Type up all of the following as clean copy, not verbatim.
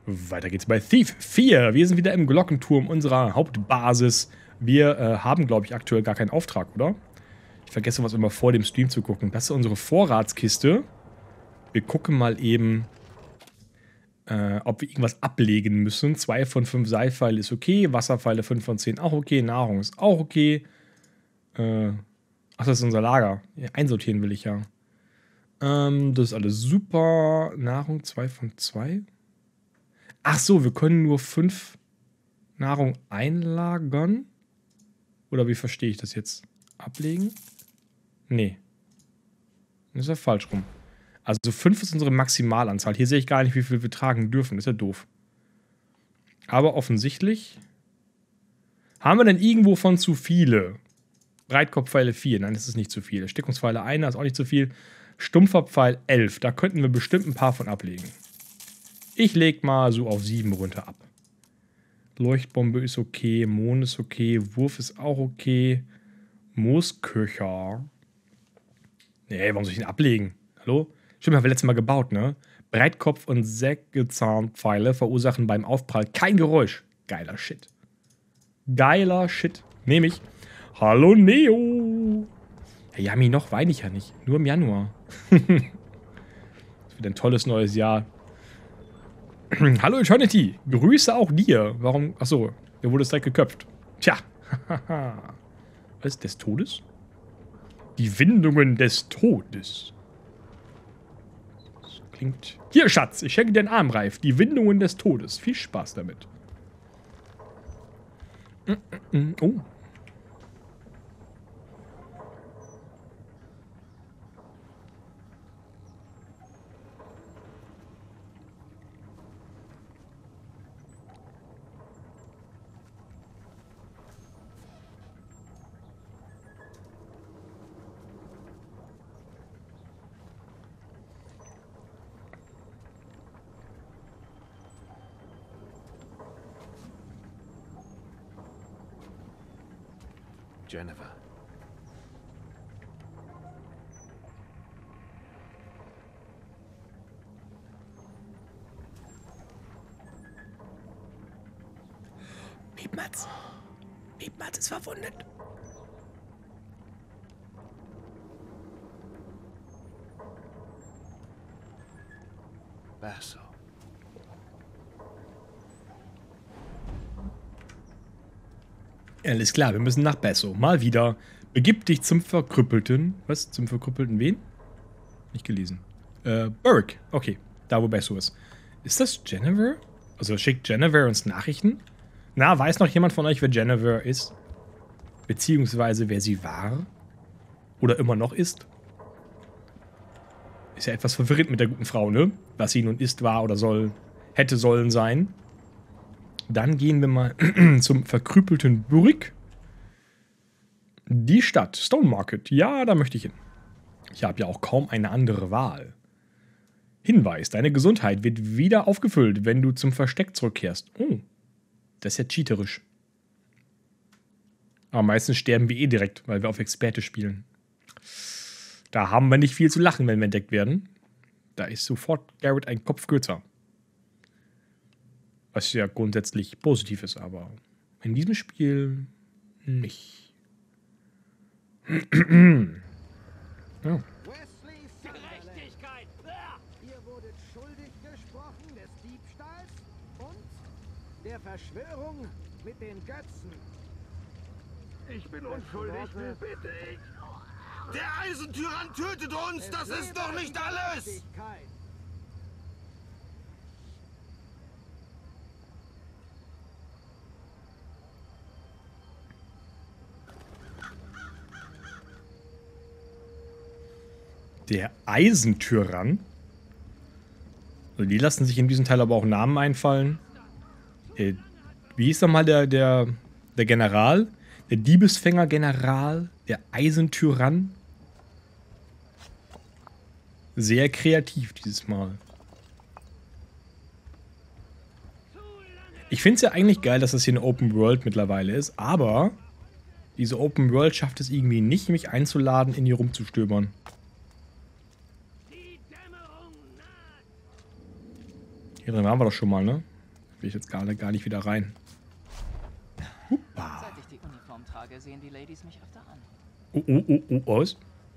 Weiter geht's bei Thief 4. Wir sind wieder im Glockenturm unserer Hauptbasis. Wir haben, glaube ich, aktuell gar keinen Auftrag, oder? Ich vergesse was immer vor dem Stream zu gucken. Das ist unsere Vorratskiste. Wir gucken mal eben, ob wir irgendwas ablegen müssen. 2 von 5 Seilpfeile ist okay. Wasserpfeile 5 von 10 auch okay. Nahrung ist auch okay. Ach, das ist unser Lager. Ja, einsortieren will ich ja. Das ist alles super. Nahrung 2 von 2. Ach so, wir können nur 5 Nahrung einlagern. Oder wie verstehe ich das jetzt? Ablegen? Nee. Das ist ja falsch rum. Also 5 ist unsere Maximalanzahl. Hier sehe ich gar nicht, wie viel wir tragen dürfen. Das ist ja doof. Aber offensichtlich haben wir denn irgendwo von zu viele. Breitkopfpfeile 4. Nein, das ist nicht zu viel. Stickungspfeile 1, das ist auch nicht zu viel. Stumpfer Pfeil 11. Da könnten wir bestimmt ein paar von ablegen. Ich lege mal so auf 7 runter ab. Leuchtbombe ist okay. Mond ist okay. Wurf ist auch okay. Moosköcher. Nee, warum soll ich den ablegen? Hallo? Stimmt, haben wir letztes Mal gebaut, ne? Breitkopf- und Sägezahnpfeile verursachen beim Aufprall kein Geräusch. Geiler Shit. Geiler Shit. Nehme ich. Hallo Neo. Hey, Yami, noch weine ich ja nicht. Nur im Januar. Das wird ein tolles neues Jahr. Hallo Eternity. Grüße auch dir. Warum? Achso, der wurde direkt geköpft. Tja. Was ist des Todes? Die Windungen des Todes. Das klingt... Hier, Schatz, ich schenke dir einen Armreif. Die Windungen des Todes. Viel Spaß damit. Oh. Jennifer. Piepmatz. Piepmatz ist verwundet. Basso. Alles klar, wir müssen nach Basso. Mal wieder. Begib dich zum verkrüppelten... Was? Zum verkrüppelten wen? Nicht gelesen. Burke. Okay, da wo Basso ist. Ist das Jennifer? Also schickt Jennifer uns Nachrichten? Na, weiß noch jemand von euch, wer Jennifer ist? Beziehungsweise wer sie war? Oder immer noch ist? Ist ja etwas verwirrend mit der guten Frau, ne? Was sie nun ist, war oder soll, hätte sollen sein. Dann gehen wir mal zum verkrüppelten Burg. Die Stadt, Stone Market. Ja, da möchte ich hin. Ich habe ja auch kaum eine andere Wahl. Hinweis, deine Gesundheit wird wieder aufgefüllt, wenn du zum Versteck zurückkehrst. Oh, das ist ja cheaterisch. Aber meistens sterben wir eh direkt, weil wir auf Experte spielen. Da haben wir nicht viel zu lachen, wenn wir entdeckt werden. Da ist sofort Garrett ein Kopf kürzer. Was ja grundsätzlich positiv ist, aber in diesem Spiel nicht. Ja. Gerechtigkeit! Ihr wurdet schuldig gesprochen des Diebstahls und der Verschwörung mit den Götzen. Ich bin unschuldig, bitte ich. Der Eisentyrann tötet uns! Das ist doch nicht alles! Gerechtigkeit. Der Eisentyrann. Also die lassen sich in diesem Teil aber auch Namen einfallen. Wie hieß nochmal der General? Der Diebesfänger-General? Der Eisentyrann? Sehr kreativ dieses Mal. Ich finde es ja eigentlich geil, dass das hier eine Open World mittlerweile ist, aber diese Open World schafft es irgendwie nicht, mich einzuladen, in hier rumzustöbern. Hier drin waren wir doch schon mal, ne? Will ich jetzt gar nicht wieder rein. Huppa. Seit ich die Uniform trage, sehen die Ladies mich öfter an. Was?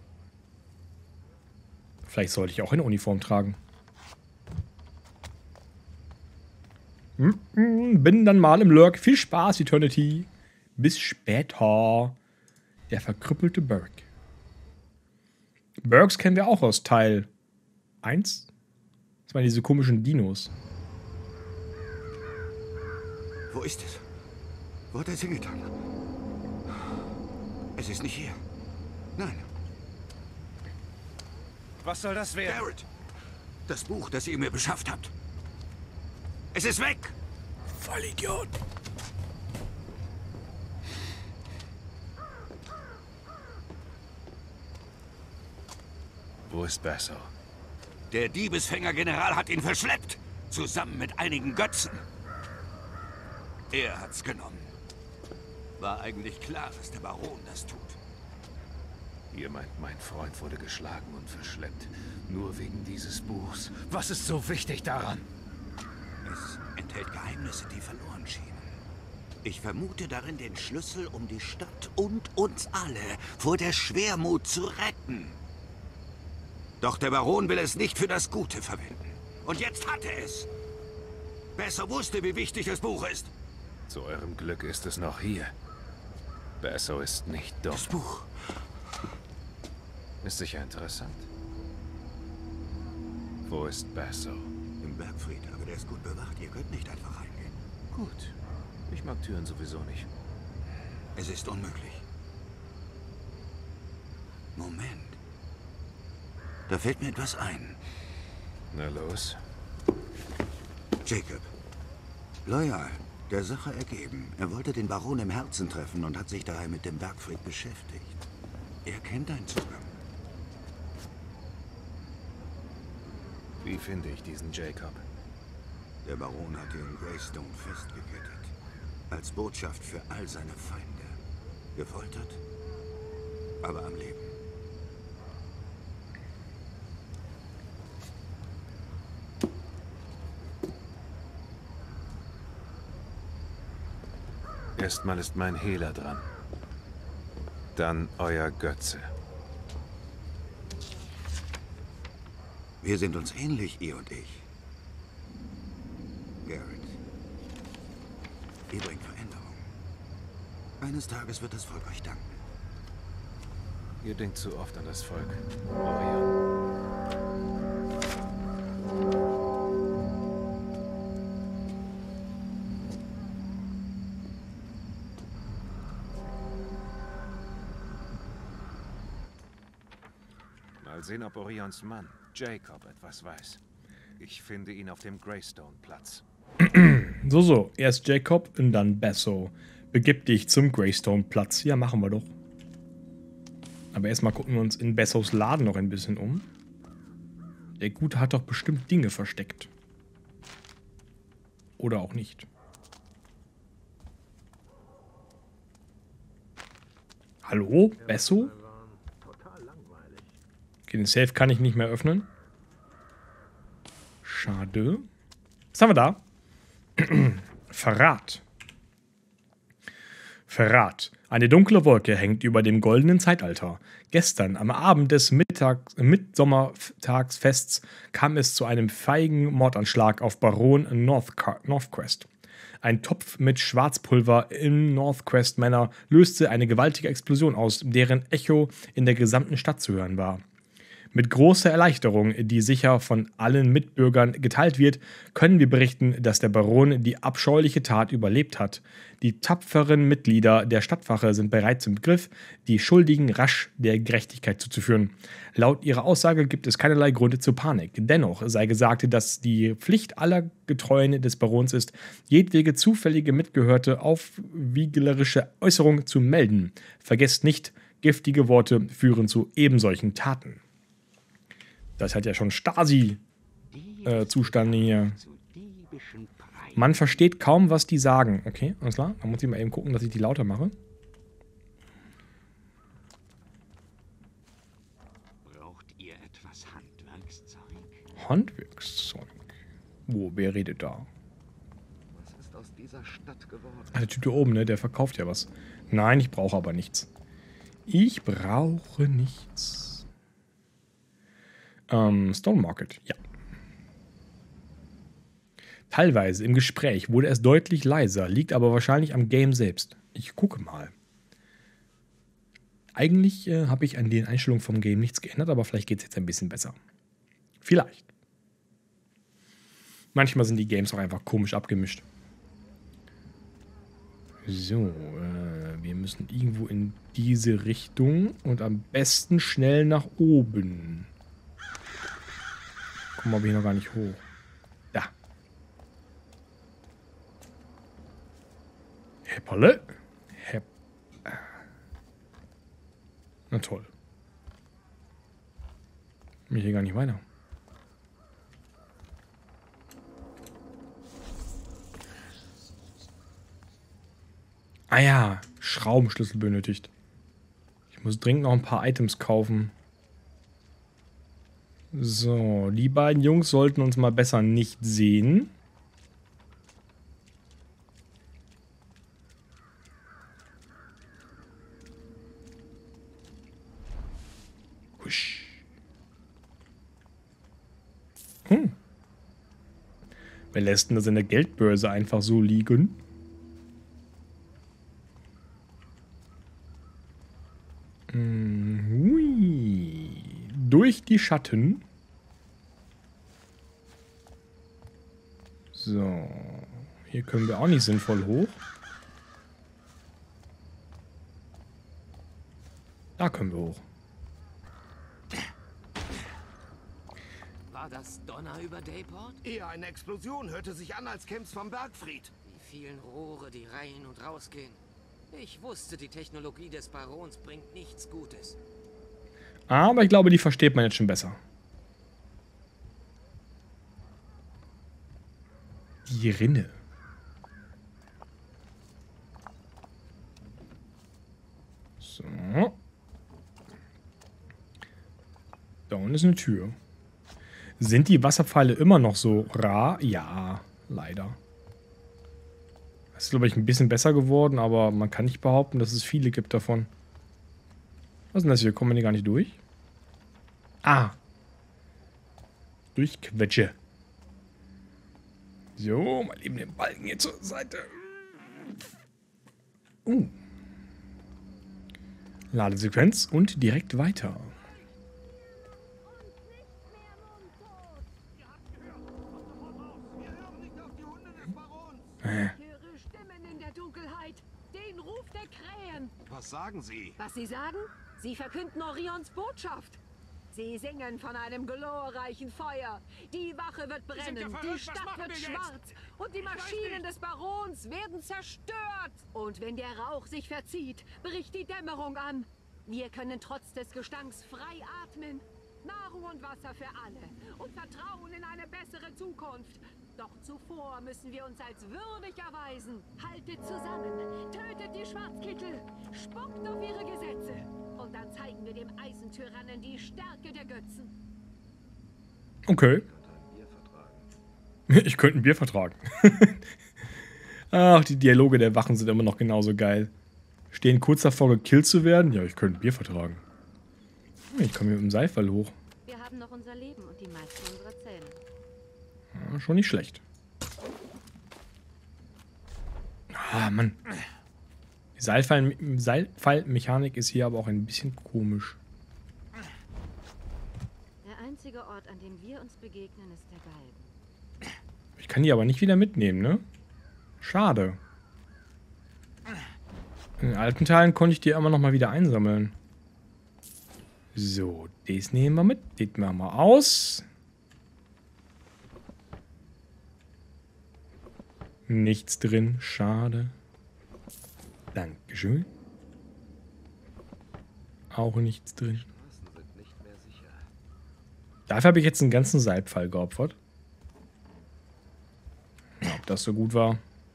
Vielleicht sollte ich auch eine Uniform tragen. Bin dann mal im Lurk. Viel Spaß, Eternity. Bis später. Der verkrüppelte Burke. Burks kennen wir auch aus Teil 1. Das waren diese komischen Dinos. Wo ist es? Wo hat er es hingetan? Es ist nicht hier. Nein. Was soll das werden? Garrett! Das Buch, das ihr mir beschafft habt. Es ist weg! Vollidiot. Wo ist Basso? Der Diebesfänger-General hat ihn verschleppt. Zusammen mit einigen Götzen. Er hat's genommen. War eigentlich klar, dass der Baron das tut. Ihr meint, mein Freund wurde geschlagen und verschleppt. Nur wegen dieses Buchs. Was ist so wichtig daran? Es enthält Geheimnisse, die verloren schienen. Ich vermute darin den Schlüssel, um die Stadt und uns alle vor der Schwermut zu retten. Doch der Baron will es nicht für das Gute verwenden. Und jetzt hat er es. Besser wusste, wie wichtig das Buch ist. Zu eurem Glück ist es noch hier. Basso ist nicht dumm. Das Buch. Ist sicher interessant. Wo ist Basso? Im Bergfried, aber der ist gut bewacht. Ihr könnt nicht einfach reingehen. Gut. Ich mag Türen sowieso nicht. Es ist unmöglich. Moment. Da fällt mir etwas ein. Na los. Jacob. Loyal. Der Sache ergeben. Er wollte den Baron im Herzen treffen und hat sich daher mit dem Bergfried beschäftigt. Er kennt deinen Zugang. Wie finde ich diesen Jacob? Der Baron hat ihn in Greystone festgekettet. Als Botschaft für all seine Feinde. Gefoltert, aber am Leben. Erstmal ist mein Hehler dran. Dann euer Götze. Wir sind uns ähnlich, ihr und ich. Garrett. Ihr bringt Veränderung. Eines Tages wird das Volk euch danken. Ihr denkt zu oft an das Volk. Orion. Mal sehen, ob Orions Mann, Jacob, etwas weiß. Ich finde ihn auf dem Greystone-Platz. So. Erst Jacob und dann Basso. Begib dich zum Greystone-Platz. Ja, machen wir doch. Aber erstmal gucken wir uns in Bassos Laden noch ein bisschen um. Der Gute hat doch bestimmt Dinge versteckt. Oder auch nicht. Hallo? Basso? Okay, den Safe kann ich nicht mehr öffnen. Schade. Was haben wir da? Verrat. Verrat. Eine dunkle Wolke hängt über dem goldenen Zeitalter. Gestern, am Abend des Mitsommertagsfests, kam es zu einem feigen Mordanschlag auf Baron Northcrest. Ein Topf mit Schwarzpulver im Northcrest Manor löste eine gewaltige Explosion aus, deren Echo in der gesamten Stadt zu hören war. Mit großer Erleichterung, die sicher von allen Mitbürgern geteilt wird, können wir berichten, dass der Baron die abscheuliche Tat überlebt hat. Die tapferen Mitglieder der Stadtwache sind bereits im Begriff, die Schuldigen rasch der Gerechtigkeit zuzuführen. Laut ihrer Aussage gibt es keinerlei Gründe zur Panik. Dennoch sei gesagt, dass die Pflicht aller Getreuen des Barons ist, jedwege zufällige mitgehörte aufwieglerische Äußerung zu melden. Vergesst nicht, giftige Worte führen zu ebensolchen Taten. Das hat ja schon Stasi-Zustände hier. Man versteht kaum, was die sagen. Okay, alles klar. Dann muss ich mal eben gucken, dass ich die lauter mache. Braucht ihr etwas Handwerkszeug? Handwerkszeug? Wo, wer redet da? aus dieser Stadt geworden? Ah, der Typ da oben, ne? Der verkauft ja was. Nein, ich brauche aber nichts. Ich brauche nichts. Stone Market, ja. Teilweise im Gespräch wurde es deutlich leiser, liegt aber wahrscheinlich am Game selbst. Ich gucke mal. Eigentlich habe ich an den Einstellungen vom Game nichts geändert, aber vielleicht geht es jetzt ein bisschen besser. Vielleicht. Manchmal sind die Games auch einfach komisch abgemischt. So, wir müssen irgendwo in diese Richtung und am besten schnell nach oben. Kommen wir hier noch gar nicht hoch. Da. Hepperle. Na toll. Bin hier gar nicht weiter. Ah ja, Schraubenschlüssel benötigt. Ich muss dringend noch ein paar Items kaufen. So, die beiden Jungs sollten uns mal besser nicht sehen. Husch. Wer lässt denn da seine Geldbörse einfach so liegen? Hui. Durch die Schatten. So. Hier können wir auch nicht sinnvoll hoch. Da können wir hoch. War das Donner über Dayport? Eher eine Explosion, hörte sich an, als käm's vom Bergfried. Die vielen Rohre, die rein und rausgehen. Ich wusste, die Technologie des Barons bringt nichts Gutes. Aber ich glaube, die versteht man jetzt schon besser. Die Rinne. So. Da unten ist eine Tür. Sind die Wasserpfeile immer noch so rar? Ja, leider. Das ist, glaube ich, ein bisschen besser geworden, aber man kann nicht behaupten, dass es viele gibt davon. Was ist denn das hier? Kommen wir hier gar nicht durch? Ah. Durchquetsche. So, mal eben den Balken hier zur Seite. Ladesequenz und direkt weiter. Ich höre Stimmen in der Dunkelheit. Den Ruf der Krähen. Was sagen Sie? Was sie sagen? Sie verkünden Orions Botschaft. Sie singen von einem glorreichen Feuer. Die Wache wird brennen, die Stadt wird schwarz und die Maschinen des Barons werden zerstört. Und wenn der Rauch sich verzieht, bricht die Dämmerung an. Wir können trotz des Gestanks frei atmen. Nahrung und Wasser für alle und Vertrauen in eine bessere Zukunft. Doch zuvor müssen wir uns als würdig erweisen. Haltet zusammen, tötet die Schwarzkittel, spuckt auf ihre Gesetze. Und dann zeigen wir dem Eisentyrannen die Stärke der Götzen. Okay. Ich könnte ein Bier vertragen. Ach, die Dialoge der Wachen sind immer noch genauso geil. Stehen kurz davor, gekillt zu werden? Ja, ich könnte ein Bier vertragen. Ich komme hier mit dem Seifall hoch. Wir haben noch unser Leben und die meisten unserer Zähne. Ja, schon nicht schlecht. Ah, Mann. Die Seilfallmechanik ist hier aber auch ein bisschen komisch. Der einzige Ort, an dem wir uns begegnen, ist der Galgen. Ich kann die aber nicht wieder mitnehmen, ne? Schade. In den alten Teilen konnte ich die immer noch mal wieder einsammeln. So, das nehmen wir mit. Das machen wir aus. Nichts drin. Schade. Dankeschön. Auch nichts drin. Dafür habe ich jetzt einen ganzen Seilpfeil geopfert. Ja, ob das so gut war.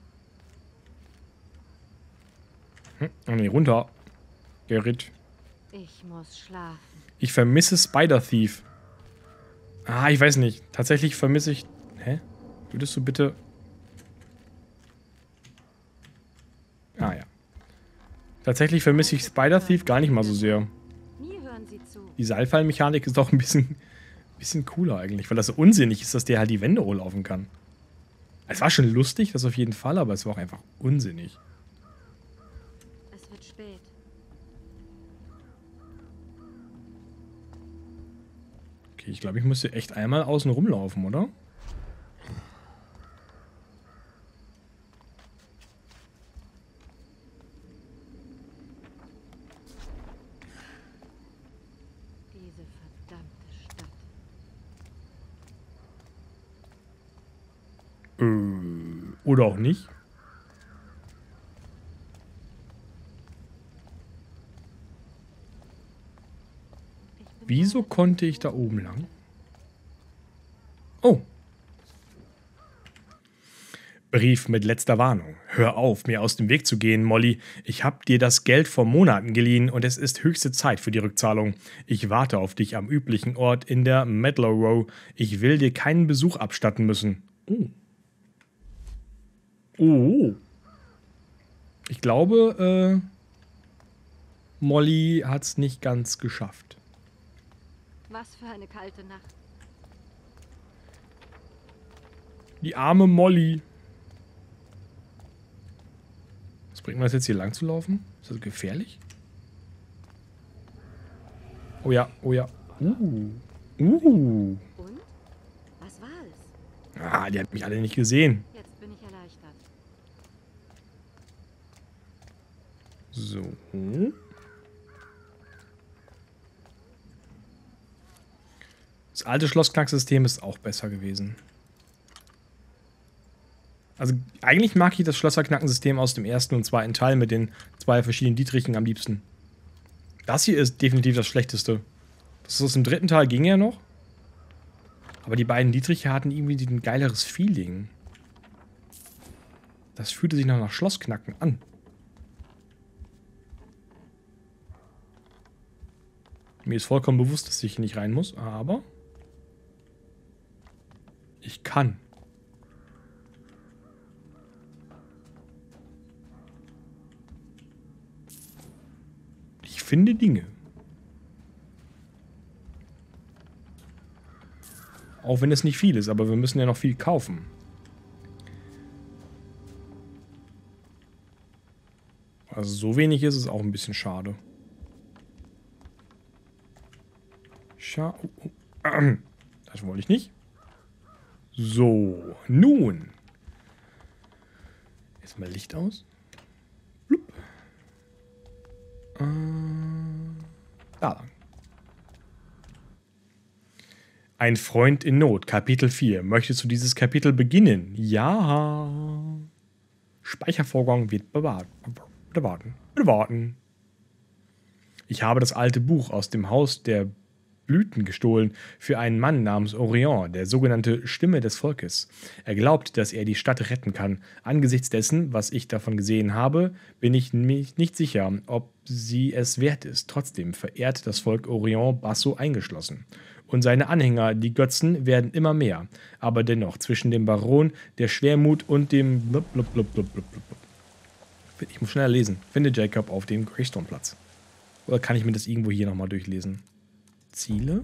Oh ne, runter. Gerrit. Ich muss schlafen. Ich vermisse Spider Thief. Ah, ich weiß nicht. Tatsächlich vermisse ich... Hä? Würdest du bitte... Tatsächlich vermisse ich Spider-Thief gar nicht mal so sehr. Nie hören sie zu. Die Seilfallmechanik ist doch ein bisschen cooler eigentlich, weil das so unsinnig ist, dass der halt die Wände hochlaufen kann. Es war schon lustig, das auf jeden Fall, aber es war auch einfach unsinnig. Es wird spät. Okay, ich glaube, ich müsste echt einmal außen rumlaufen, oder? Diese verdammte Stadt. Oder auch nicht. Wieso konnte ich da oben lang? Oh. Brief mit letzter Warnung. Hör auf, mir aus dem Weg zu gehen, Molly. Ich habe dir das Geld vor Monaten geliehen und es ist höchste Zeit für die Rückzahlung. Ich warte auf dich am üblichen Ort in der Medlow Row. Ich will dir keinen Besuch abstatten müssen. Oh. Oh. Ich glaube, Molly hat es nicht ganz geschafft. Was für eine kalte Nacht. Die arme Molly. Was bringt mir das jetzt hier lang zu laufen? Ist das gefährlich? Oh ja, oh ja. Und? Was war es? Ah, die hat mich alle nicht gesehen. Jetzt bin ich erleichtert. So. Das alte Schlossknacksystem ist auch besser gewesen. Also eigentlich mag ich das Schlosserknackensystem aus dem ersten und zweiten Teil mit den 2 verschiedenen Dietrichen am liebsten. Das hier ist definitiv das Schlechteste. Das ist im 3. Teil ging ja noch. Aber die beiden Dietriche hatten irgendwie ein geileres Feeling. Das fühlte sich nach Schlossknacken an. Mir ist vollkommen bewusst, dass ich nicht rein muss, aber ich kann. Ich finde Dinge. Auch wenn es nicht viel ist, aber wir müssen ja noch viel kaufen. Also so wenig ist es auch ein bisschen schade. Das wollte ich nicht. So, nun. Jetzt mal Licht aus. Blub. Da lang. Ein Freund in Not, Kapitel 4. Möchtest du dieses Kapitel beginnen? Ja. Speichervorgang wird bewarten. Ich habe das alte Buch aus dem Haus der Blüten gestohlen für einen Mann namens Orion, der sogenannte Stimme des Volkes. Er glaubt, dass er die Stadt retten kann. Angesichts dessen, was ich davon gesehen habe, bin ich mich nicht sicher, ob sie es wert ist. Trotzdem verehrt das Volk Orion Basso eingeschlossen. Und seine Anhänger, die Götzen, werden immer mehr. Aber dennoch, zwischen dem Baron, der Schwermut und dem Ich muss schneller lesen. Finde Jacob auf dem Greystone-Platz. Oder kann ich mir das irgendwo hier nochmal durchlesen? Ziele?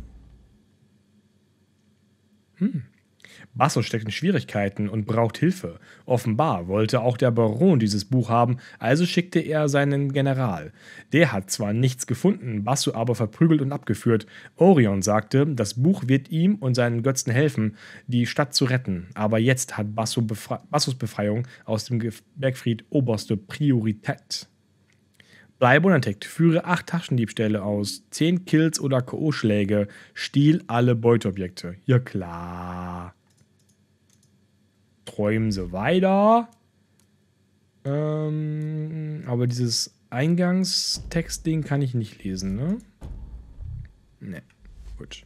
Basso steckt in Schwierigkeiten und braucht Hilfe. Offenbar wollte auch der Baron dieses Buch haben, also schickte er seinen General. Der hat zwar nichts gefunden, Basso aber verprügelt und abgeführt. Orion sagte, das Buch wird ihm und seinen Götzen helfen, die Stadt zu retten. Aber jetzt hat Bassos Befreiung aus dem Bergfried oberste Priorität. Bleibe unentdeckt, führe 8 Taschendiebstähle aus, 10 Kills oder K.O.-Schläge, stiehl alle Beuteobjekte. Ja klar. Träumen Sie weiter. Aber dieses Eingangstext-Ding kann ich nicht lesen, ne? Ne, gut.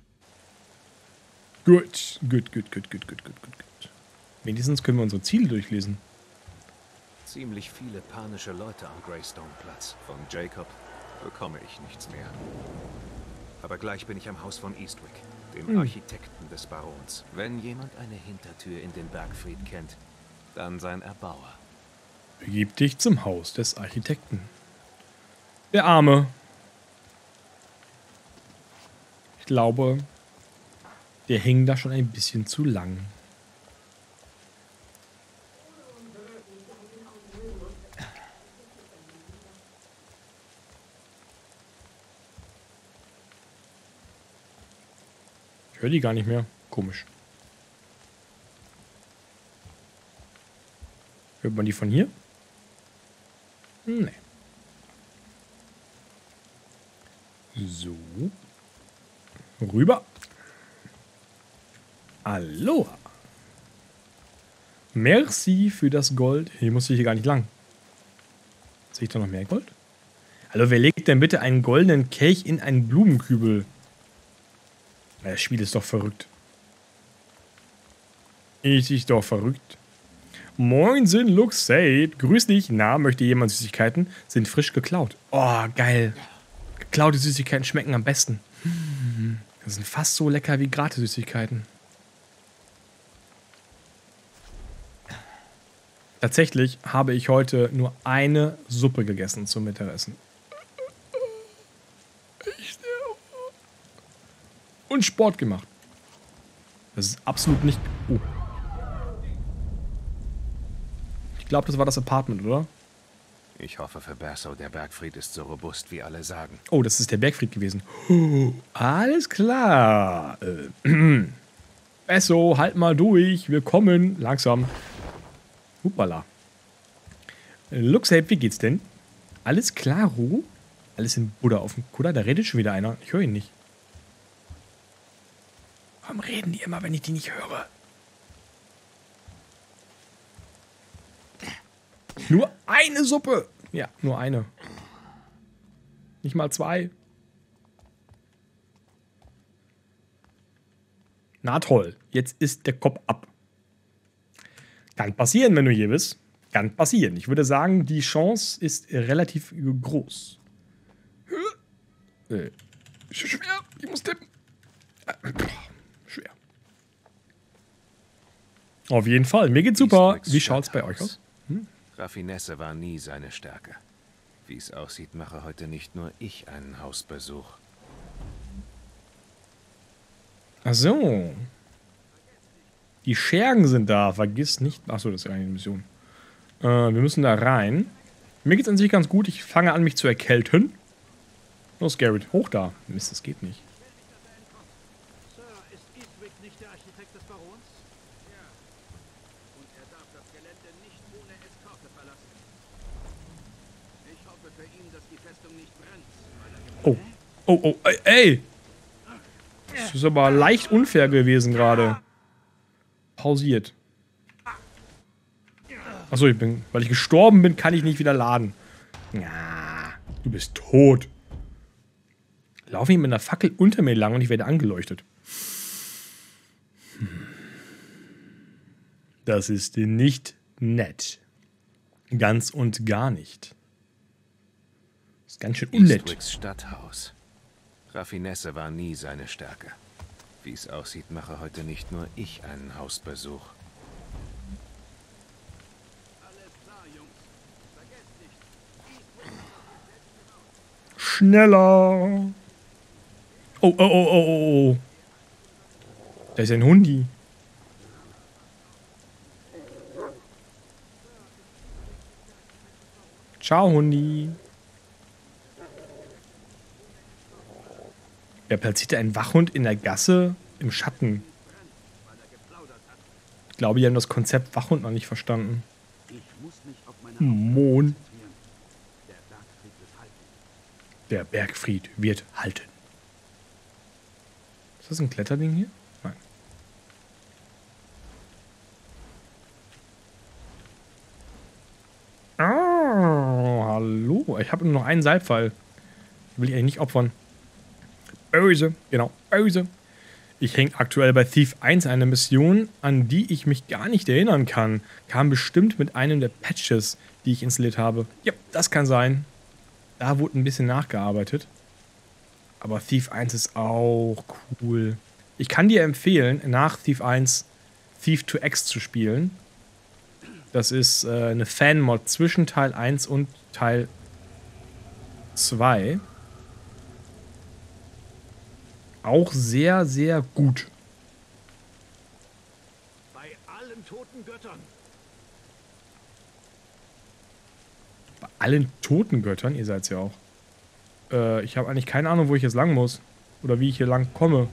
Gut. Wenigstens können wir unsere Ziele durchlesen. Ziemlich viele panische Leute am Greystone-Platz. Von Jacob bekomme ich nichts mehr. Aber gleich bin ich am Haus von Eastwick, dem Architekten des Barons. Wenn jemand eine Hintertür in den Bergfried kennt, dann sein Erbauer. Begib dich zum Haus des Architekten. Der Arme. Ich glaube, der hing da schon ein bisschen zu lang. Ich höre die gar nicht mehr. Komisch. Hört man die von hier? Nee. So. Rüber. Aloha. Merci für das Gold. Hier musste ich hier gar nicht lang. Sehe ich da noch mehr Gold? Hallo, wer legt denn bitte einen goldenen Kelch in einen Blumenkübel? Das Spiel ist doch verrückt. Ist doch verrückt. Moinsen, Luxade. Grüß dich. Na, möchte jemand Süßigkeiten? Sind frisch geklaut. Oh, geil. Geklaute Süßigkeiten schmecken am besten. Das sind fast so lecker wie Gratis-Süßigkeiten. Tatsächlich habe ich heute nur eine Suppe gegessen zum Mittagessen. Und Sport gemacht. Das ist absolut nicht... Oh. Ich glaube, das war das Apartment, oder? Ich hoffe für Berso, der Bergfried ist so robust, wie alle sagen. Oh, das ist der Bergfried gewesen. Alles klar. Berso, halt mal durch. Wir kommen langsam. Hupala. Luxape, wie geht's denn? Alles klar, Ru? Alles in Buddha auf dem Kutter? Da redet schon wieder einer. Ich höre ihn nicht. Warum reden die immer, wenn ich die nicht höre? Nur eine Suppe. Ja, nur eine. Nicht mal zwei. Na toll. Jetzt ist der Kopf ab. Kann passieren, wenn du hier bist. Kann passieren. Ich würde sagen, die Chance ist relativ groß. Schwer. Ich muss tippen. Schwer. Auf jeden Fall. Mir geht's super. Wie schaut's bei euch aus? Raffinesse war nie seine Stärke. Wie es aussieht, mache heute nicht nur ich einen Hausbesuch. Ach so. Die Schergen sind da. Vergiss nicht. Achso, das ist ja eine Mission. Wir müssen da rein. Mir geht's an sich ganz gut. Ich fange an, mich zu erkälten. Los, Garrett. Hoch da. Mist, das geht nicht. Sir, ist Eastwick nicht der Architekt des Barons? Ja. Und er darf das Gelände nicht ohne Eskorte verlassen. Ich hoffe für ihn, dass die Festung nicht brennt. Oh. Oh, oh, ey! Das ist aber leicht unfair gewesen gerade. Pausiert. Achso, weil ich gestorben bin, kann ich nicht wieder laden. Ja, du bist tot. Laufe ich mit einer Fackel unter mir lang und ich werde angeleuchtet. Das ist nicht nett. Ganz und gar nicht. Das ist ganz schön unnett. Eastwicks Stadthaus. Raffinesse war nie seine Stärke. Wie es aussieht, mache heute nicht nur ich einen Hausbesuch. Schneller! Oh, oh, oh, oh, oh, oh. Da ist ein Hundi. Ciao, Hundi. Wer platziert einen Wachhund in der Gasse im Schatten? Ich glaube, die haben das Konzept Wachhund noch nicht verstanden. Mohn. Der Bergfried wird halten. Ist das ein Kletterding hier? Nein. Oh, hallo. Ich habe nur noch einen Seilpfeil. Will ich eigentlich nicht opfern. Böse. Genau, böse. Ich hänge aktuell bei Thief 1 eine Mission, an die ich mich gar nicht erinnern kann. Kam bestimmt mit einem der Patches, die ich installiert habe. Ja, das kann sein. Da wurde ein bisschen nachgearbeitet. Aber Thief 1 ist auch cool. Ich kann dir empfehlen, nach Thief 1 Thief 2X zu spielen. Das ist eine Fan-Mod zwischen Teil 1 und Teil 2 auch sehr, sehr gut. Bei allen toten Göttern. Bei allen toten Göttern, ihr seid's ja auch. Ich habe eigentlich keine Ahnung, wo ich jetzt lang muss. Oder wie ich hier lang komme.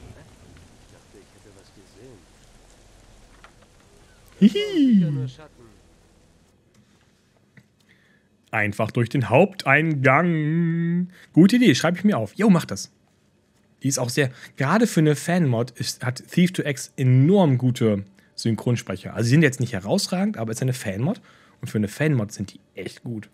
Hihi. Einfach durch den Haupteingang. Gute Idee, schreibe ich mir auf. Jo, mach das. Die ist auch sehr, gerade für eine Fanmod hat Thief2X enorm gute Synchronsprecher. Also sie sind jetzt nicht herausragend, aber es ist eine Fanmod. Und für eine Fanmod sind die echt gut.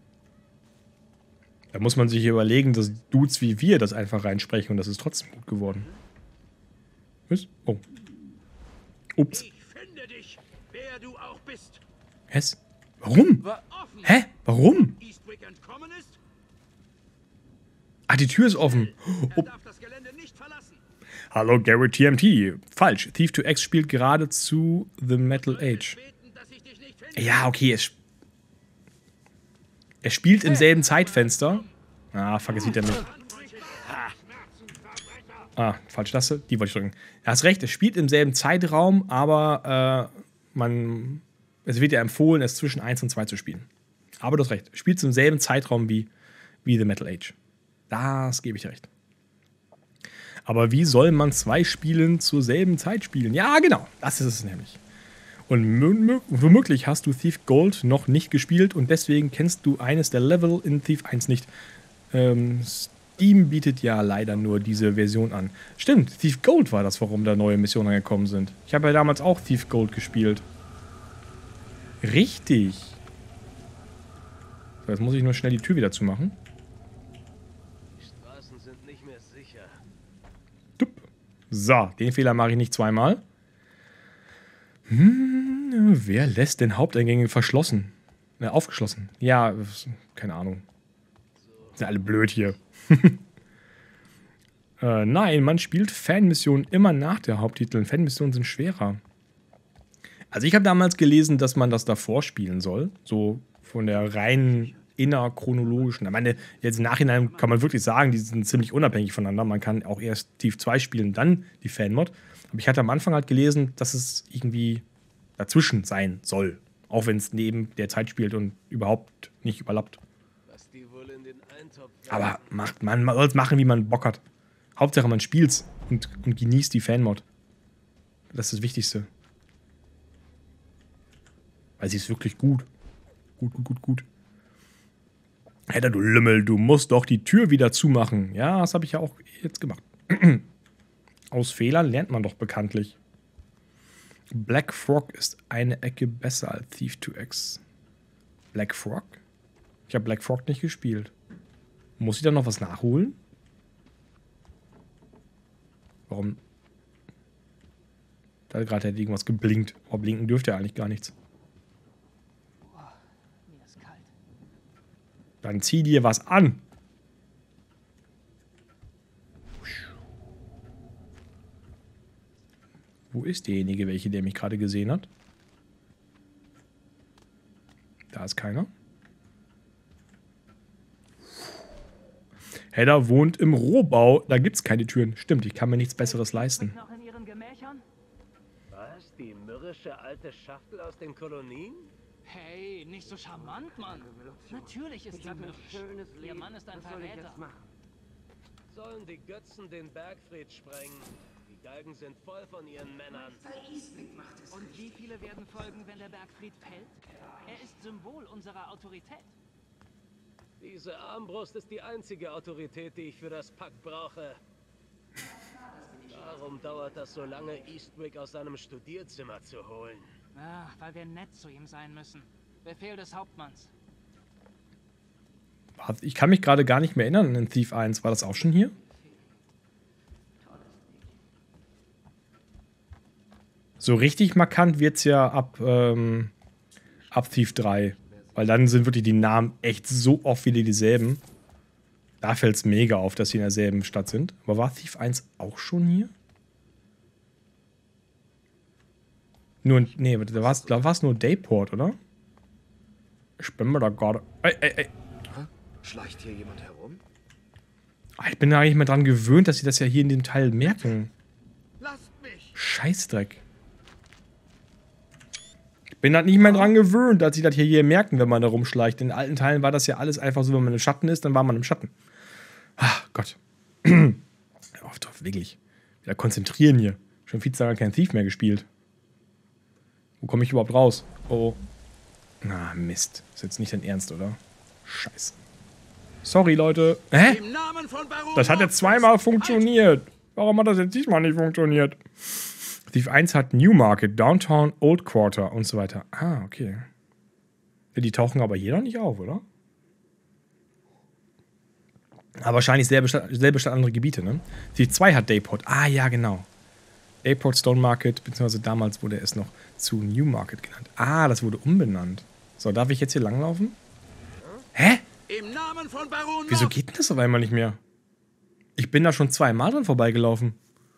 Da muss man sich überlegen, dass Dudes wie wir das einfach reinsprechen und das ist trotzdem gut geworden. Was? Oh. Ups. Ich finde dich, wer du auch bist. Was? Warum? Hä? Warum? Eastwick entkommen ist? Ah, die Tür ist offen. Er darf das Gelände nicht verlassen. Hallo, Garrett TMT. Falsch. Thief2X spielt gerade zu The Metal Age. Beten, dass ich dich nicht finde. Ja, okay. Er spielt im selben Zeitfenster. Ah, fuck, es sieht er nicht. Ah, falsche Taste. Die wollte ich drücken. Du hast recht, es spielt im selben Zeitraum, aber es wird ja empfohlen, es zwischen 1 und 2 zu spielen. Aber du hast recht. Es spielt im selben Zeitraum wie The Metal Age. Das gebe ich dir recht. Aber wie soll man 2 Spielen zur selben Zeit spielen? Ja, genau. Das ist es nämlich. Und womöglich hast du Thief Gold noch nicht gespielt und deswegen kennst du eines der Level in Thief 1 nicht. Steam bietet ja leider nur diese Version an. Stimmt, Thief Gold war das, warum da neue Missionen gekommen sind. Ich habe ja damals auch Thief Gold gespielt. Richtig. So, jetzt muss ich nur schnell die Tür wieder zumachen. Die Straßen sind nicht mehr sicher. So, den Fehler mache ich nicht zweimal. Wer lässt denn Haupteingänge verschlossen? Aufgeschlossen. Ja, keine Ahnung. Sind alle blöd hier. Nein, man spielt Fanmissionen immer nach der Haupttitel. Fanmissionen sind schwerer. Also ich habe damals gelesen, dass man das davor spielen soll. So von der reinen innerchronologischen. Ich meine, jetzt im Nachhinein kann man wirklich sagen, die sind ziemlich unabhängig voneinander. Man kann auch erst Thief 2 spielen, dann die Fanmod. Aber ich hatte am Anfang halt gelesen, dass es irgendwie dazwischen sein soll. Auch wenn es neben der Zeit spielt und überhaupt nicht überlappt. Was die wohl in den Eintopf Aber man soll es machen, wie man Bock hat. Hauptsache, man spielt's und genießt die Fanmod. Das ist das Wichtigste. Weil sie ist wirklich gut. Gut. Alter, du Lümmel, du musst doch die Tür wieder zumachen. Ja, das habe ich ja auch jetzt gemacht. Aus Fehlern lernt man doch bekanntlich. Black Frog ist eine Ecke besser als Thief2X. Black Frog? Ich habe Black Frog nicht gespielt. Muss ich da noch was nachholen? Warum? Da gerade hätte irgendwas geblinkt. Aber blinken dürfte ja eigentlich gar nichts. Mir ist kalt. Dann zieh dir was an. Wo ist derjenige, der mich gerade gesehen hat? Da ist keiner. Hedda wohnt im Rohbau. Da gibt's keine Türen. Stimmt, ich kann mir nichts Besseres leisten. Noch in ihren Gemächern? Was? Die mürrische alte Schachtel aus den Kolonien? Hey, nicht so charmant, Mann. Natürlich ist sie mürrisch. Ihr Mann ist ein Verräter. Sollen die Götzen den Bergfried sprengen? Die Galgen sind voll von ihren Männern. Und wie viele werden folgen, wenn der Bergfried fällt? Er ist Symbol unserer Autorität. Diese Armbrust ist die einzige Autorität, die ich für das Pack brauche. Warum dauert das so lange, Eastwick aus seinem Studierzimmer zu holen? Ach, weil wir nett zu ihm sein müssen. Befehl des Hauptmanns. Ich kann mich gerade gar nicht mehr erinnern an Thief 1. War das auch schon hier? So richtig markant wird es ja ab Thief 3. Weil dann sind wirklich die Namen echt so oft wieder dieselben. Da fällt es mega auf, dass sie in derselben Stadt sind. Aber war Thief 1 auch schon hier? Nee, da war es nur Dayport, oder? Ich bin mir da gerade... Ey. Schleicht hier jemand herum? Ich bin da nicht mehr dran gewöhnt, dass sie das ja hier in dem Teil merken. Lasst mich! Scheißdreck. Ich bin da nicht mehr dran gewöhnt, dass sie das hier merken, wenn man da rumschleicht. In alten Teilen war das ja alles einfach so, wenn man im Schatten ist, dann war man im Schatten. Ach Gott. Auf drauf, wirklich. Wieder konzentrieren hier. Schon viel zu lange kein Thief mehr gespielt. Wo komme ich überhaupt raus? Oh. Na, Mist. Ist jetzt nicht dein Ernst, oder? Scheiße. Sorry, Leute. Hä? Im Namen von Baron Das hat jetzt zweimal funktioniert. Warum hat das jetzt diesmal nicht funktioniert? Thief 1 hat Newmarket, Downtown, Old Quarter und so weiter. Ah, okay. Die tauchen aber hier noch nicht auf, oder? Aber wahrscheinlich selbe Stadt, andere Gebiete, ne? Thief 2 hat Dayport. Ah, ja, genau. Dayport, Stone Market, beziehungsweise damals wurde es noch zu Newmarket genannt. Ah, das wurde umbenannt. So, darf ich jetzt hier langlaufen? Hä? Im Namen von Baron Wieso geht denn das auf einmal nicht mehr? Ich bin da schon zweimal dran vorbeigelaufen.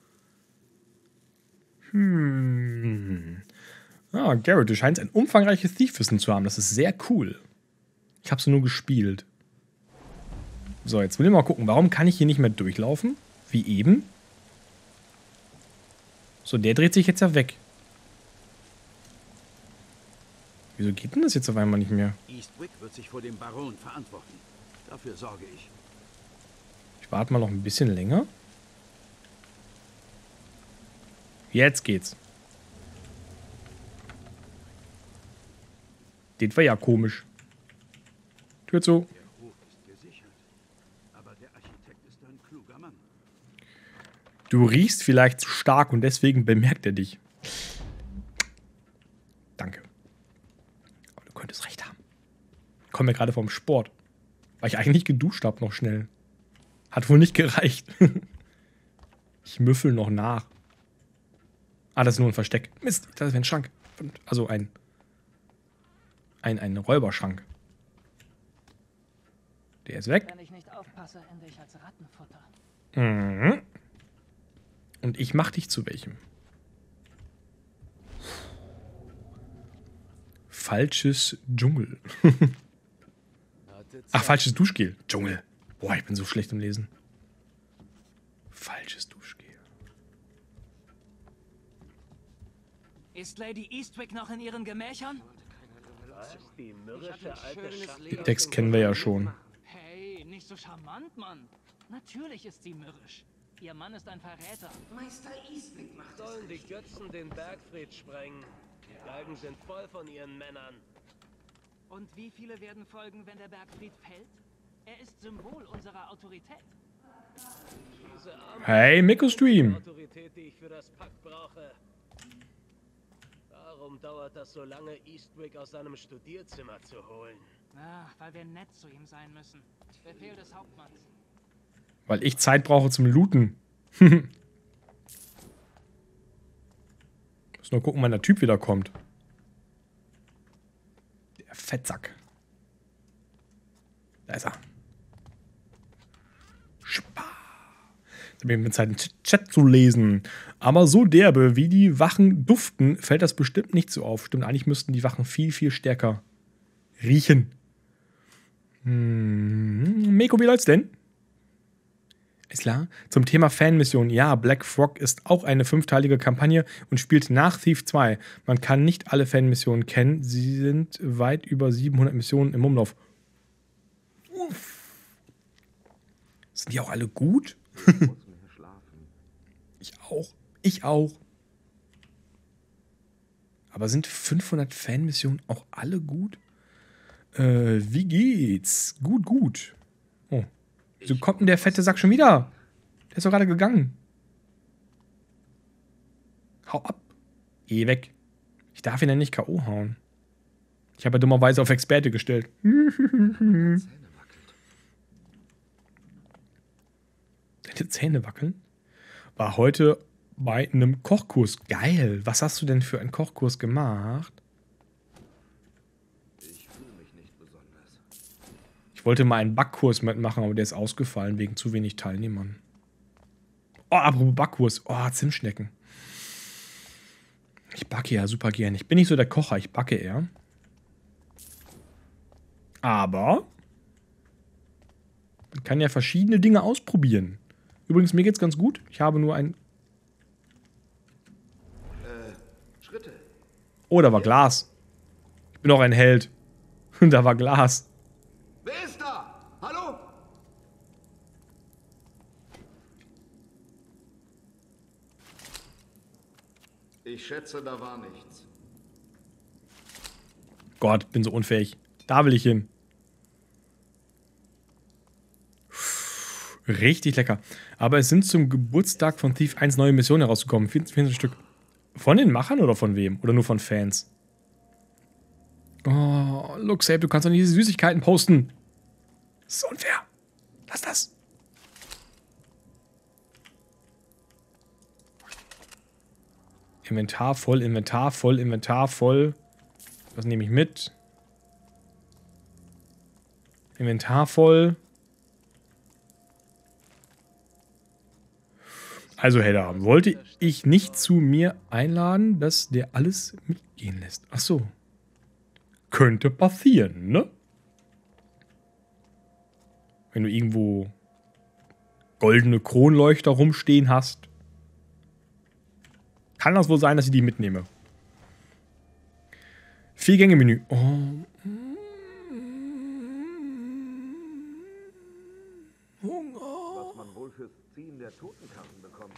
Ah, Garrett, du scheinst ein umfangreiches Thief-Wissen zu haben. Das ist sehr cool. Ich habe so nur gespielt. So, jetzt will ich mal gucken. Warum kann ich hier nicht mehr durchlaufen? Wie eben? So, der dreht sich jetzt ja weg. Wieso geht denn das jetzt auf einmal nicht mehr? Eastwick wird sich vor dem Baron verantworten. Dafür sorge ich. Ich warte mal noch ein bisschen länger. Jetzt geht's. Das war ja komisch. Tür zu. Der Hof ist gesichert. Aber der Architekt ist ein kluger Mann. Du riechst vielleicht zu stark und deswegen bemerkt er dich. Danke. Aber du könntest recht haben. Ich komme ja gerade vom Sport. Weil ich eigentlich geduscht habe noch schnell. Hat wohl nicht gereicht. Ich müffel noch nach. Ah, das ist nur ein Versteck. Mist, das ist ein Schrank. Also ein Räuberschrank. Der ist weg. Wenn ich nicht aufpasse, ende ich als Rattenfutter. Mhm. Und ich mach dich zu welchem? Falsches Dschungel. Ach, falsches Duschgel. Dschungel. Boah, ich bin so schlecht im Lesen. Falsches Duschgel. Ist Lady Eastwick noch in ihren Gemächern? Die mürrische alte Schachtel. Den Text kennen wir ja schon. Hey, nicht so charmant, Mann. Natürlich ist sie mürrisch. Ihr Mann ist ein Verräter. Meister Eastwick macht Sollen die Götzen den Bergfried sprengen? Die Galgen sind voll von ihren Männern. Und wie viele werden folgen, wenn der Bergfried fällt? Er ist Symbol unserer Autorität. Diese arme Hey, Mikro-Stream. Autorität, die ich für das Pakt brauche. Warum dauert das so lange, Eastwick aus seinem Studierzimmer zu holen? Weil wir nett zu ihm sein müssen. Befehl des Hauptmanns. Weil ich Zeit brauche zum Looten. Muss nur gucken, wann der Typ wiederkommt. Der Fettsack. Da ist er. Spa. Jetzt habe ich mir Zeit, den Chat zu lesen. Aber so derbe, wie die Wachen duften, fällt das bestimmt nicht so auf. Stimmt, eigentlich müssten die Wachen viel, viel stärker riechen. Meko, wie läuft's denn? Ist klar. Zum Thema Fanmission. Ja, Black Frog ist auch eine 5-teilige Kampagne und spielt nach Thief 2. Man kann nicht alle Fanmissionen kennen. Sie sind weit über 700 Missionen im Umlauf. Uff. Sind die auch alle gut? Ich auch. Ich auch. Aber sind 500 Fanmissionen auch alle gut? Wie geht's? Gut, gut. Oh. Wieso kommt denn der fette Sack schon wieder? Der ist doch gerade gegangen. Hau ab. Geh weg. Ich darf ihn ja nicht K.O. hauen. Ich habe ja dummerweise auf Experte gestellt. Deine Zähne wackeln? War heute bei einem Kochkurs. Geil. Was hast du denn für einen Kochkurs gemacht? Ich wollte mal einen Backkurs mitmachen, aber der ist ausgefallen wegen zu wenig Teilnehmern. Oh, apropos Backkurs. Oh, Zimtschnecken. Ich backe ja super gern. Ich bin nicht so der Kocher, ich backe eher. Aber kann ja verschiedene Dinge ausprobieren. Übrigens, mir geht's ganz gut. Ich habe nur ein... Schritte. Oh, da war Glas. Ich bin auch ein Held. Und da war Glas. Wer ist da? Hallo? Ich schätze, da war nichts. Gott, bin so unfähig. Da will ich hin. Richtig lecker. Aber es sind zum Geburtstag von Thief 1 neue Missionen herausgekommen. 24 Stück. Von den Machern oder von wem? Oder nur von Fans? Oh, look, Sabe, du kannst doch nicht diese Süßigkeiten posten. Das ist unfair. Lass das. Inventar voll, Inventar voll, Inventar voll. Was nehme ich mit? Inventar voll. Also, Hedda, wollte ich nicht zu mir einladen, dass der alles mitgehen lässt. Ach so. Könnte passieren, ne? Wenn du irgendwo goldene Kronleuchter rumstehen hast. Kann das wohl sein, dass ich die mitnehme. 4-Gänge-Menü. Oh. Was man wohl fürs Ziehen der Totenkarten bekommt.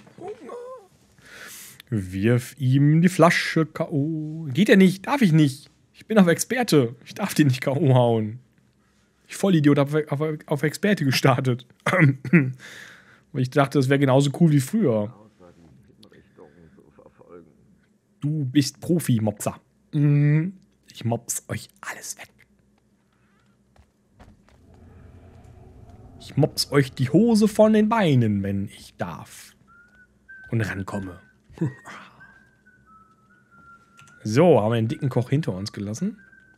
Wirf ihm die Flasche K.O. Geht ja nicht, darf ich nicht. Ich bin auf Experte. Ich darf den nicht K.O. hauen. Ich Vollidiot habe auf Experte gestartet. Weil ich dachte, das wäre genauso cool wie früher. Du bist Profi, Mopser. Ich mops euch alles weg. Ich mops euch die Hose von den Beinen, wenn ich darf. Und rankomme. So, haben wir den dicken Koch hinter uns gelassen.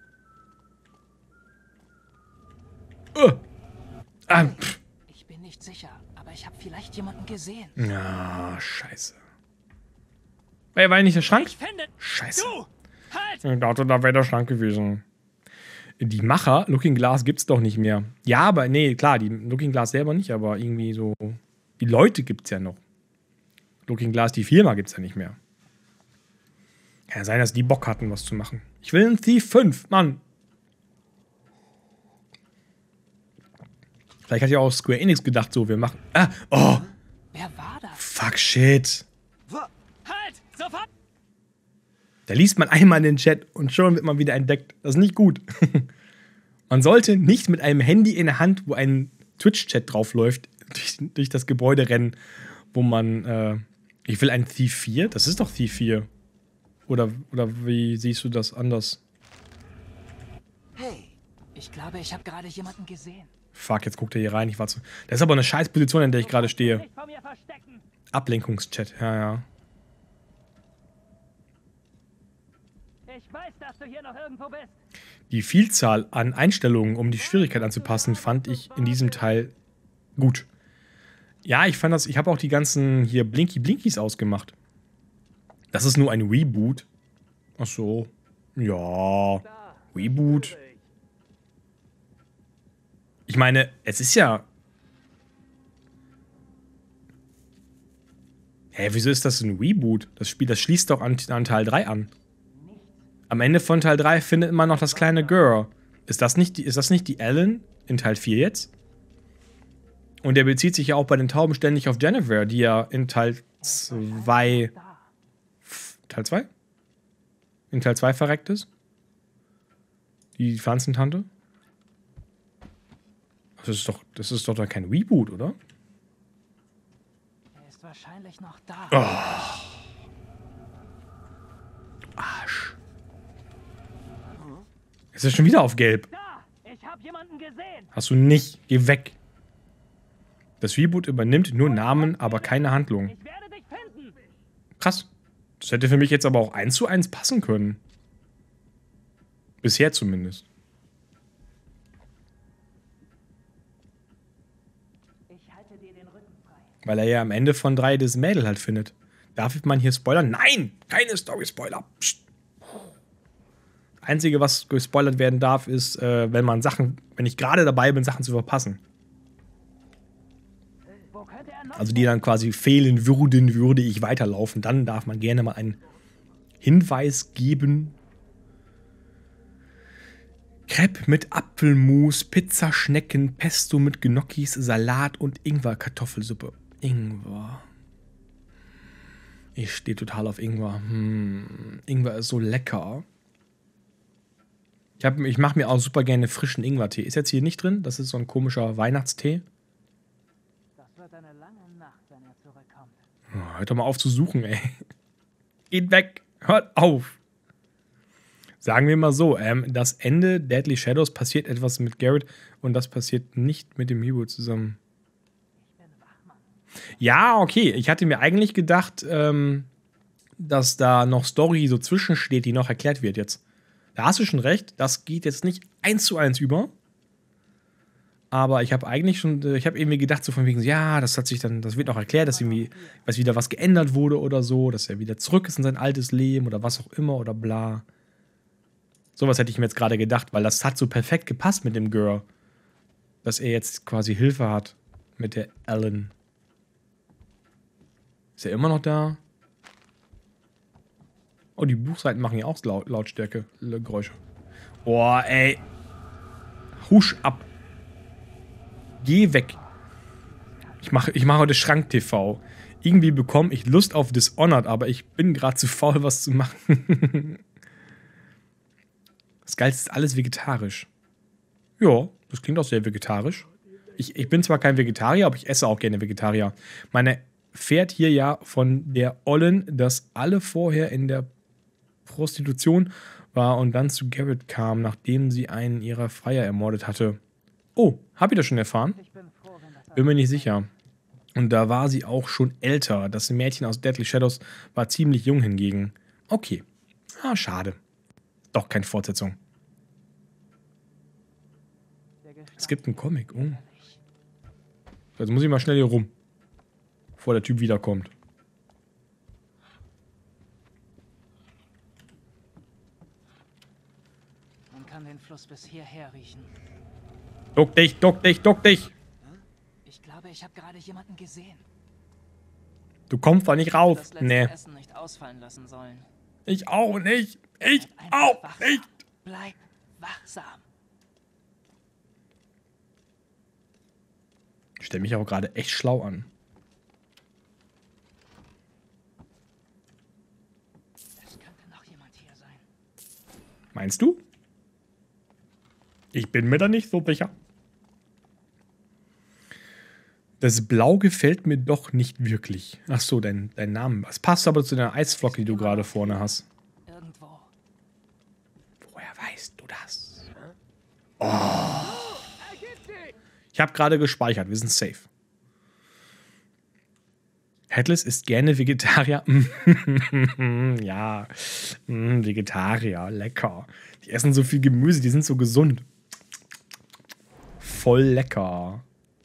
Ich bin nicht sicher, aber ich habe vielleicht jemanden gesehen. Ah, scheiße. War nicht der Schrank? Scheiße. Ich dachte, da wäre der Schrank gewesen. Die Macher, Looking Glass, gibt's doch nicht mehr. Ja, aber, nee, klar, die Looking Glass selber nicht, aber irgendwie so. Die Leute gibt's ja noch. Looking Glass, die Firma gibt's ja nicht mehr. Kann ja sein, dass die Bock hatten, was zu machen. Ich will einen Thief 5, Mann. Vielleicht hat ja auch Square Enix gedacht, so, wir machen. Oh. Wer war das? Fuck, shit. Halt! Sofort! Da liest man einmal in den Chat und schon wird man wieder entdeckt. Das ist nicht gut. Man sollte nicht mit einem Handy in der Hand, wo ein Twitch-Chat draufläuft, durch das Gebäude rennen, wo man, ich will einen Thief 4? Das ist doch Thief 4. Oder wie siehst du das anders? Hey, ich glaube, ich habe gerade jemanden gesehen. Fuck, jetzt guckt er hier rein. Das ist aber eine scheiß Position, in der ich gerade stehe. Nicht vor mir verstecken. Ablenkungschat, ja. Ich weiß, dass du hier noch irgendwo bist. Die Vielzahl an Einstellungen, um die Schwierigkeit anzupassen, fand ich in diesem Teil gut. Ja, ich habe auch die ganzen hier Blinky-Blinkies ausgemacht. Das ist nur ein Reboot. Ach so. Ja. Reboot. Ich meine, es ist ja... Hä, wieso ist das ein Reboot? Das Spiel, das schließt doch an Teil 3 an. Am Ende von Teil 3 findet man noch das kleine Girl. Ist das nicht die Ellen in Teil 4 jetzt? Und der bezieht sich ja auch bei den Tauben ständig auf Jennifer, die ja in Teil 2... Teil 2? In Teil 2 verreckt ist? Die Pflanzentante? Das ist doch dann kein Reboot, oder? Er ist wahrscheinlich noch da. Oh. Arsch. Ist er schon wieder auf Gelb? Da! Ich habe jemanden gesehen. Hast du nicht. Geh weg. Das Reboot übernimmt nur Namen, aber keine Handlung. Ich werde dich finden. Krass. Das hätte für mich jetzt aber auch 1:1 passen können. Bisher zumindest. Ich halte dir den Rücken frei. Weil er ja am Ende von 3 das Mädel halt findet. Darf man hier spoilern? Nein! Keine Story-Spoiler! Psst. Einzige, was gespoilert werden darf, ist, wenn ich gerade dabei bin, Sachen zu verpassen. also die dann quasi fehlen würden, würde ich weiterlaufen. Dann darf man gerne mal einen Hinweis geben. Crepe mit Apfelmus, Pizzaschnecken, Pesto mit Gnocchis, Salat und Ingwer-Kartoffelsuppe. Ingwer. Ich stehe total auf Ingwer. Ingwer ist so lecker. Ich mache mir auch super gerne frischen Ingwertee. Ist jetzt hier nicht drin. Das ist so ein komischer Weihnachtstee. Das wird eine lange Nacht, wenn er zurückkommt. Oh, hört doch mal auf zu suchen, ey. Geht weg. Hört auf. Sagen wir mal so, das Ende Deadly Shadows passiert etwas mit Garrett und das passiert nicht mit dem Hero zusammen. Ja, okay. Ich hatte mir eigentlich gedacht, dass da noch Story so zwischensteht, die noch erklärt wird jetzt. Da hast du schon recht. Das geht jetzt nicht 1:1 über. Aber ich habe eigentlich schon, ich habe irgendwie gedacht, so von wegen, ja, das wird noch erklärt, dass irgendwie wieder was geändert wurde oder so, dass er wieder zurück ist in sein altes Leben oder was auch immer oder bla. Sowas hätte ich mir jetzt gerade gedacht, weil das hat so perfekt gepasst mit dem Girl. Dass er jetzt quasi Hilfe hat mit der Ellen. Ist er immer noch da? Oh, die Buchseiten machen ja auch Lautstärke, Geräusche. Boah, ey. Husch ab. Geh weg. Ich mache heute Schrank-TV. Irgendwie bekomme ich Lust auf Dishonored, aber ich bin gerade zu faul, was zu machen. Das Geilste ist alles vegetarisch. Ja, das klingt auch sehr vegetarisch. Ich bin zwar kein Vegetarier, aber ich esse auch gerne Vegetarier. Meine fährt hier ja von der Ollen, dass alle vorher in der Prostitution war und dann zu Garrett kam, nachdem sie einen ihrer Freier ermordet hatte. Oh, hab ich das schon erfahren? Bin mir nicht sicher. Und da war sie auch schon älter. Das Mädchen aus Deadly Shadows war ziemlich jung hingegen. Okay. Ah, schade. Doch keine Fortsetzung. Es gibt einen Comic. Oh. Jetzt muss ich mal schnell hier rum. Bevor der Typ wiederkommt. Man kann den Fluss bis hierher riechen. Duck dich, duck dich, duck dich! Ich glaube, ich habe gerade jemanden gesehen. Du kommst da nicht rauf. Das letzte Nee. Essen nicht ausfallen lassen sollen. Ich auch nicht. Ich Bleib auch wachsam. nicht. Bleib wachsam. Ich stelle mich auch gerade echt schlau an. Es könnte noch jemand hier sein. Meinst du? Ich bin mir da nicht so sicher. Das Blau gefällt mir doch nicht wirklich. Ach so, dein Name. Es passt aber zu der Eisflocke, die du gerade vorne hast. Irgendwo. Woher weißt du das? Oh. Ich habe gerade gespeichert. Wir sind safe. Headless ist gerne Vegetarier. Ja. Vegetarier. Lecker. Die essen so viel Gemüse. Die sind so gesund. Voll lecker.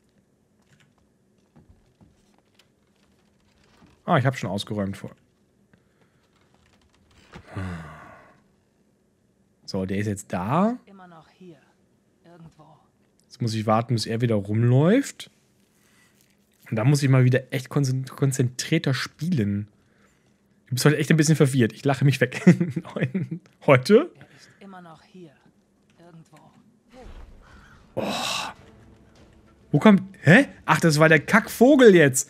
Ah, ich habe schon ausgeräumt vor. So, der ist jetzt da. Immer noch hier. Irgendwo. Jetzt muss ich warten, bis er wieder rumläuft. Und dann muss ich mal wieder echt konzentrierter spielen. Du bist heute echt ein bisschen verwirrt. Ich lache mich weg. Heute? Er ist immer noch hier. Irgendwo. Oh. Wo kommt... Hä? Ach, das war der Kackvogel jetzt.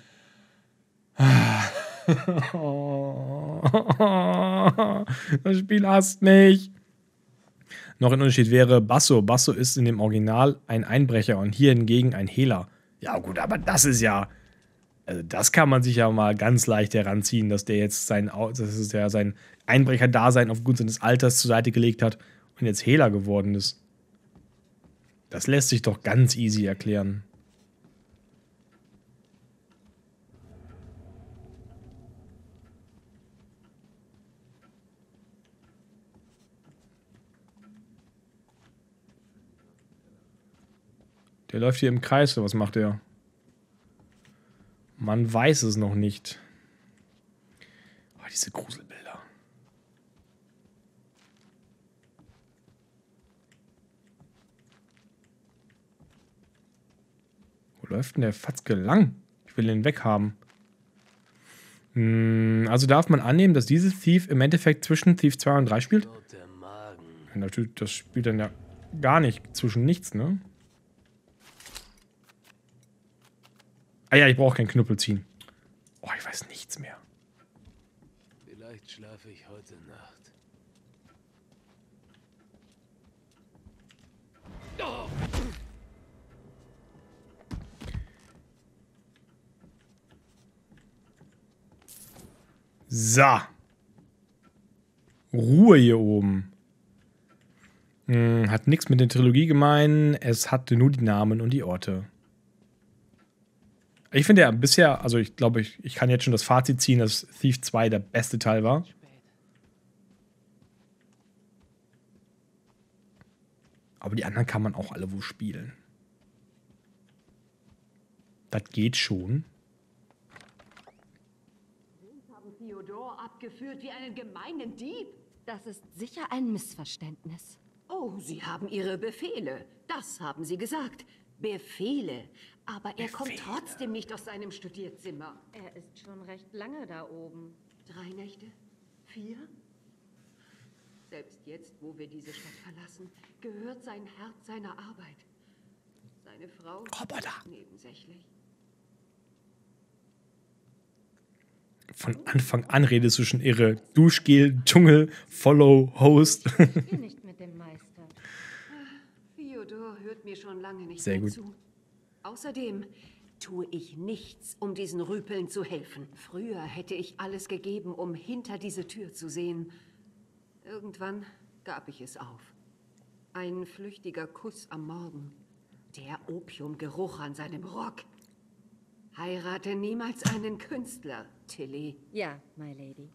Das Spiel hasst mich. Noch ein Unterschied wäre Basso. Basso ist in dem Original ein Einbrecher und hier hingegen ein Hehler. Ja gut, aber das ist ja... Also das kann man sich ja mal ganz leicht heranziehen, dass der jetzt sein Einbrecher-Dasein aufgrund seines Alters zur Seite gelegt hat und jetzt Hehler geworden ist. Das lässt sich doch ganz easy erklären. Der läuft hier im Kreis. Was macht der? Man weiß es noch nicht. Oh, diese Gruselbilder. Wo läuft denn der Fatzke lang? Ich will den weghaben. Also darf man annehmen, dass dieses Thief im Endeffekt zwischen Thief 2 und 3 spielt? Ja, natürlich, das spielt dann ja gar nicht zwischen nichts, ne? Ah ja, ich brauche keinen Knüppel ziehen. Oh, ich weiß nichts mehr. Vielleicht schlafe ich heute Nacht. So. Ruhe hier oben. Hat nichts mit der Trilogie gemein. Es hatte nur die Namen und die Orte. Ich finde ja bisher, also ich glaube, ich kann jetzt schon das Fazit ziehen, dass Thief 2 der beste Teil war. Aber die anderen kann man auch alle wo spielen. Das geht schon. Haben Theodor abgeführt wie einen gemeinen Dieb. Das ist sicher ein Missverständnis. Oh, Sie haben Ihre Befehle. Das haben Sie gesagt. Befehle. Aber er kommt trotzdem nicht aus seinem Studierzimmer. Er ist schon recht lange da oben. 3 Nächte? 4? Selbst jetzt, wo wir diese Stadt verlassen, gehört sein Herz seiner Arbeit. Seine Frau ist nebensächlich. Von Anfang an redest du schon irre. Duschgel, Dschungel, Follow, Host. Ich spiele nicht mit dem Meister. Theodor hört mir schon lange nicht Sehr mehr gut. zu. Außerdem tue ich nichts, um diesen Rüpeln zu helfen. Früher hätte ich alles gegeben, um hinter diese Tür zu sehen. Irgendwann gab ich es auf. Ein flüchtiger Kuss am Morgen. Der Opiumgeruch an seinem Rock. Heirate niemals einen Künstler, Tilly. Ja, my lady.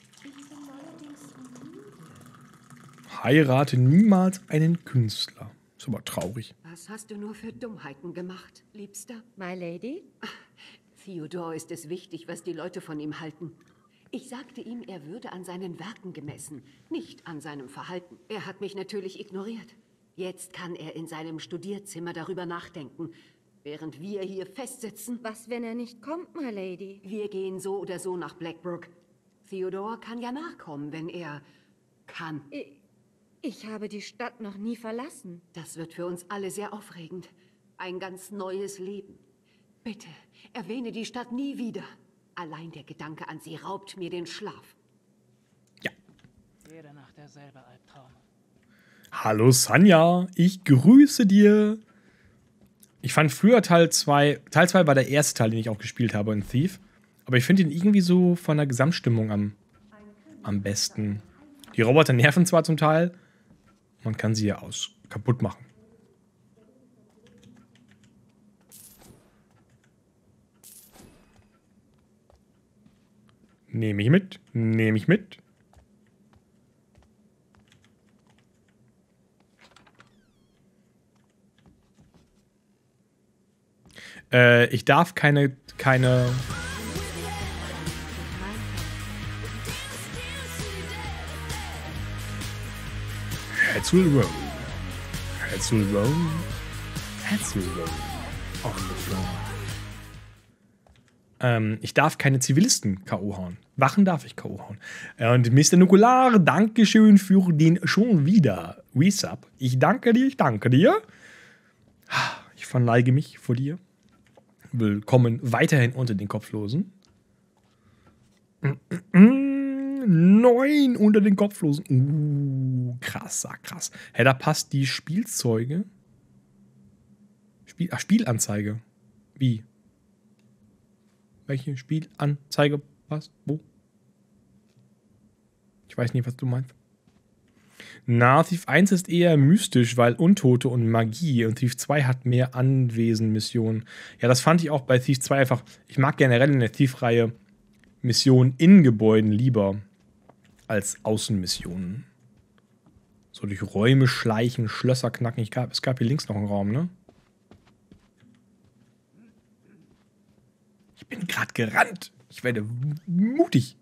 Heirate niemals einen Künstler. Ist aber traurig. Was hast du nur für Dummheiten gemacht, Liebster? My lady? Theodor ist es wichtig, was die Leute von ihm halten. Ich sagte ihm, er würde an seinen Werken gemessen, nicht an seinem Verhalten. Er hat mich natürlich ignoriert. Jetzt kann er in seinem Studierzimmer darüber nachdenken, während wir hier festsitzen. Was, wenn er nicht kommt, my lady? Wir gehen so oder so nach Blackbrook. Theodor kann ja nachkommen, wenn er kann. Ich habe die Stadt noch nie verlassen. Das wird für uns alle sehr aufregend. Ein ganz neues Leben. Bitte, erwähne die Stadt nie wieder. Allein der Gedanke an sie raubt mir den Schlaf. Ja. Jede Nacht derselbe Albtraum. Hallo Sanja, ich grüße dir. Ich fand früher Teil 2 war der erste Teil, den ich auch gespielt habe in Thief. Aber ich finde ihn irgendwie so von der Gesamtstimmung am besten. Die Roboter nerven zwar zum Teil, man kann sie ja kaputt machen. Nehme ich mit, nehme ich mit. Ich darf keine Heads will roll. Heads will roll. Heads will roll. On the floor. Ich darf keine Zivilisten K.O. hauen. Wachen darf ich K.O. hauen. Und Mr. Nukular, Dankeschön für den schon wieder Resub. Ich danke dir, ich danke dir. Ich verneige mich vor dir. Willkommen weiterhin unter den Kopflosen. 9 unter den Kopflosen. Krass, krass. Hey, da passt die Spielzeuge. Spielanzeige. Wie? Welche Spielanzeige passt? Wo? Ich weiß nicht, was du meinst. Na, Thief 1 ist eher mystisch, weil Untote und Magie. Und Thief 2 hat mehr Anwesen-Missionen. Ja, das fand ich auch bei Thief 2 einfach. Ich mag generell in der Thief-Reihe Missionen in Gebäuden lieber als Außenmissionen. So durch Räume schleichen, Schlösser knacken. Es gab hier links noch einen Raum, ne? Ich bin gerade gerannt. Ich werde mutig.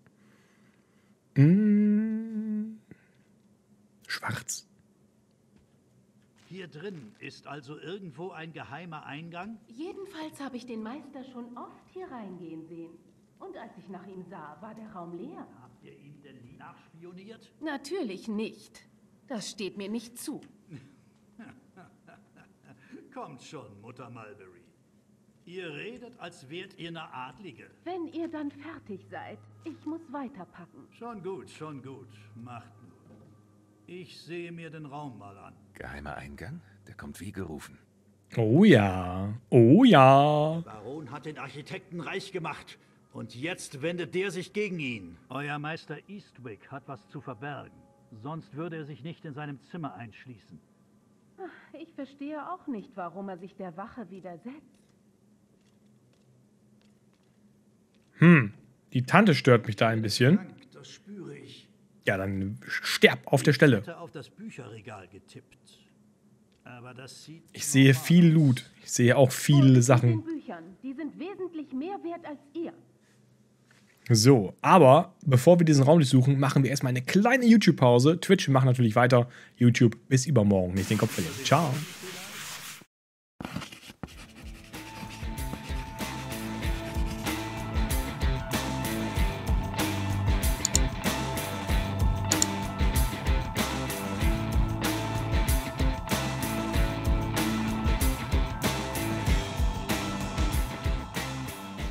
Schwarz. Hier drin ist also irgendwo ein geheimer Eingang? Jedenfalls habe ich den Meister schon oft hier reingehen sehen. Und als ich nach ihm sah, war der Raum leer. Habt ihr ihm denn nie nachspioniert? Natürlich nicht. Das steht mir nicht zu. Kommt schon, Mutter Mulberry. Ihr redet, als wärt ihr eine Adlige. Wenn ihr dann fertig seid, ich muss weiterpacken. Schon gut, macht nur. Ich sehe mir den Raum mal an. Geheimer Eingang? Der kommt wie gerufen. Oh ja. Oh ja. Der Baron hat den Architekten reich gemacht. Und jetzt wendet der sich gegen ihn. Euer Meister Eastwick hat was zu verbergen. Sonst würde er sich nicht in seinem Zimmer einschließen. Ich verstehe auch nicht, warum er sich der Wache widersetzt. Die Tante stört mich da ein bisschen. Das spüre ich. Ja, dann sterb auf der Stelle. Ich hätte auf das Bücherregal getippt. Aber das sieht Ich sehe viel Loot. Ich sehe auch viele Sachen. Büchern. Die sind wesentlich mehr wert als ihr. So, aber bevor wir diesen Raum durchsuchen, machen wir erstmal eine kleine YouTube-Pause. Twitch macht natürlich weiter. YouTube bis übermorgen. Nicht den Kopf verlieren. Ciao.